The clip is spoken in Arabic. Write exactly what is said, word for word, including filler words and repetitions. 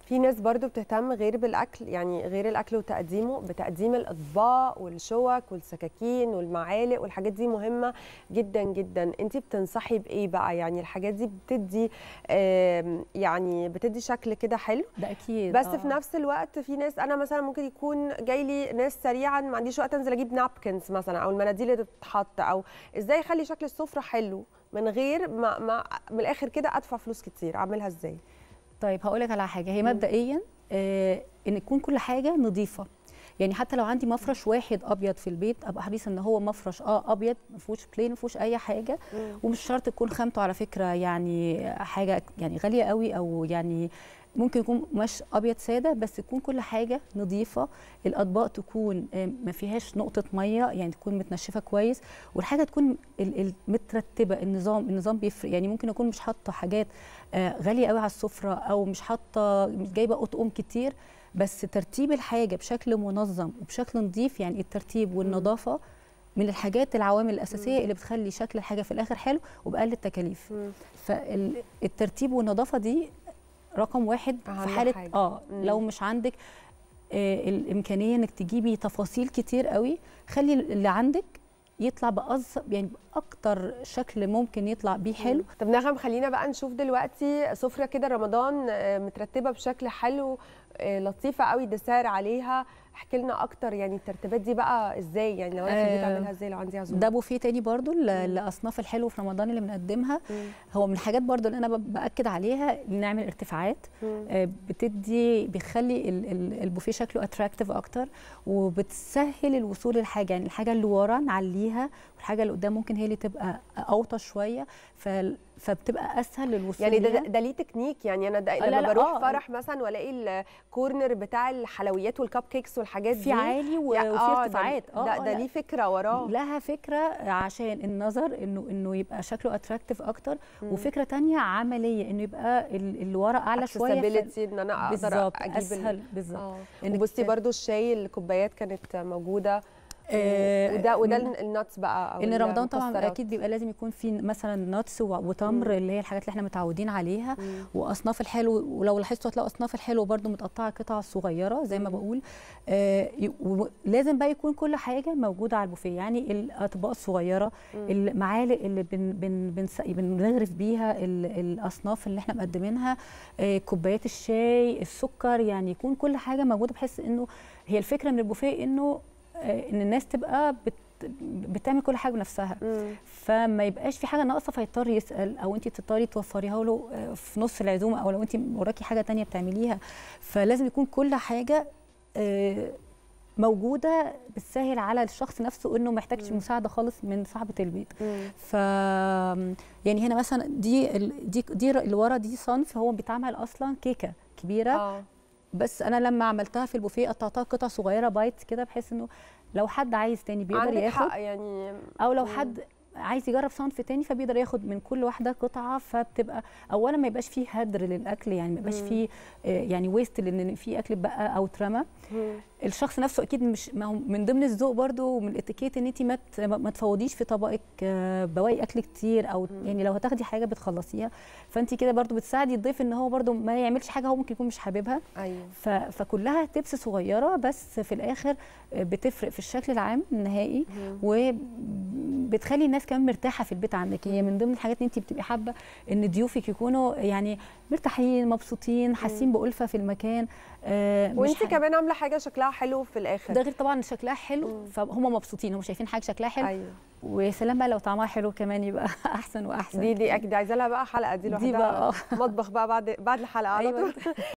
في ناس برضو بتهتم غير بالاكل، يعني غير الاكل وتقديمه، بتقديم الاطباق والشوك والسكاكين والمعالق، والحاجات دي مهمه جدا جدا. انت بتنصحي بايه بقى؟ يعني الحاجات دي بتدي يعني بتدي شكل كده حلو، ده اكيد. بس آه. في نفس الوقت في ناس، انا مثلا ممكن يكون جاي لي ناس سريعا ما عنديش وقت انزل اجيب نابكنز مثلا، او المناديل اللي تتحط، او ازاي اخلي شكل السفره حلو من غير ما, ما من الاخر كده ادفع فلوس كتير؟ اعملها ازاي؟ طيب هقول لك على حاجه، هي مبدئيا آه ان تكون كل حاجه نظيفه. يعني حتى لو عندي مفرش واحد ابيض في البيت، ابقى حريصه ان هو مفرش اه ابيض ما فيهوش بلين، ما فيهوش اي حاجه. مم. ومش شرط تكون خامته على فكره يعني حاجه يعني غاليه قوي، او يعني ممكن يكون قماش ابيض ساده، بس تكون كل حاجه نظيفه. الاطباق تكون ما فيهاش نقطه ميه، يعني تكون متنشفه كويس، والحاجه تكون مترتبه. النظام النظام بيفرق. يعني ممكن اكون مش حاطه حاجات غاليه قوي على السفره، او مش حاطه مش جايبه اطقم كتير، بس ترتيب الحاجه بشكل منظم وبشكل نظيف. يعني الترتيب والنظافه من الحاجات العوامل الاساسيه مم. اللي بتخلي شكل الحاجه في الاخر حلو وباقل التكاليف. فالترتيب والنظافه دي رقم واحد في حاله حاجة. اه مم. لو مش عندك آه الامكانيه انك تجيبي تفاصيل كتير قوي، خلي اللي عندك يطلع بأص يعني باكتر شكل ممكن يطلع بيه حلو. طب نغم، خلينا بقى نشوف دلوقتي سفره كده رمضان مترتبه بشكل حلو لطيفه قوي، دسار عليها. احكي لنا اكتر، يعني الترتيبات دي بقى ازاي؟ يعني لو انا في البيت اعملها ازاي لو عندي عزومه؟ ده بوفيه تاني برضو لاصناف الحلو في رمضان اللي بنقدمها. مم. هو من الحاجات برضو اللي انا باكد عليها، نعمل ارتفاعات. مم. بتدي بيخلي البوفيه شكله اتراكتيف اكتر، وبتسهل الوصول للحاجه. يعني الحاجه اللي ورا نعليها، والحاجه اللي قدام ممكن هي اللي تبقى اوطى شويه، ف فبتبقى اسهل للوصول. يعني ده, ده ليه تكنيك؟ يعني انا ده لما لا بروح آه. فرح مثلا والاقي الكورنر بتاع الحلويات والكب كيكس والحاجات دي في عالي وفي آه ارتفاعات. اه ده, ده ليه فكره وراه؟ لها فكره عشان النظر، انه انه يبقى شكله اتراكتيف اكتر. مم. وفكره ثانيه عمليه، انه يبقى اللي ورا اعلى شويه، ف... ان انا اقدر اجيب اسهل بالظبط. آه. وبصي برضو الشاي، الكوبايات كانت موجوده. آه وده وده الناتس بقى، او ان رمضان طبعا اكيد بيبقى لازم يكون في مثلا ناتس وتمر، اللي هي الحاجات اللي احنا متعودين عليها. مم. واصناف الحلو، ولو لاحظتوا هتلاقوا اصناف الحلو برده متقطعه قطع صغيره زي ما بقول. آه ولازم بقى يكون كل حاجه موجوده على البوفيه. يعني الاطباق الصغيره، مم. المعالق اللي بن بن بن بنغرف بيها الاصناف اللي احنا مقدمينها، آه كوبايات الشاي، السكر، يعني يكون كل حاجه موجوده، بحيث انه هي الفكره من البوفيه انه ان الناس تبقى بت بتعمل كل حاجه بنفسها. مم. فما يبقاش في حاجه ناقصه فيضطر يسال، او انت تضطري توفريها له في نص العزومه، او لو انت وراكي حاجه ثانيه بتعمليها. فلازم يكون كل حاجه موجوده بتسهل على الشخص نفسه، انه ما يحتاجش مساعده خالص من صاحبه البيت. مم. ف يعني هنا مثلا دي دي دي اللي ورا دي صنف هو بيتعمل اصلا كيكه كبيره. آه. بس انا لما عملتها في البوفيه قطعتها قطع صغيره بايتس كده، بحيث انه لو حد عايز تاني بيقدر ياخد، يعني او لو حد عايز يجرب صنف تاني فبيقدر ياخد من كل واحده قطعه. فبتبقى اولا ما يبقاش فيه هدر للاكل، يعني ما يبقاش فيه يعني ويست، لان في اكل بقى او اترمى. الشخص نفسه اكيد مش، ما هو من ضمن الذوق برده ومن الاتيكيت ان انت ما ما تفوضيش في طبقك بواقي اكل كتير، او مم. يعني لو هتاخدي حاجه بتخلصيها، فانت كده برده بتساعدي الضيف ان هو برده ما يعملش حاجه هو ممكن يكون مش حاببها. ايوه. فكلها تبس صغيره، بس في الاخر بتفرق في الشكل العام النهائي، وبتخلي الناس كمان مرتاحه في البيت عندك. هي من ضمن الحاجات ان انت بتبقي حابه ان ضيوفك يكونوا يعني مرتاحين مبسوطين حاسين بألفة في المكان. آه وانت كمان عامله حاجه شكلها حلو في الاخر، ده غير طبعا شكلها حلو. مم. فهم مبسوطين، هم شايفين حاجه شكلها حلو. ايوه. ويا سلام بقى لو طعمها حلو كمان يبقى احسن واحسن. دي دي اكيد عايزه لها بقى حلقه دي لوحدها، دي بقى مطبخ بقى بعد بعد الحلقه على طول.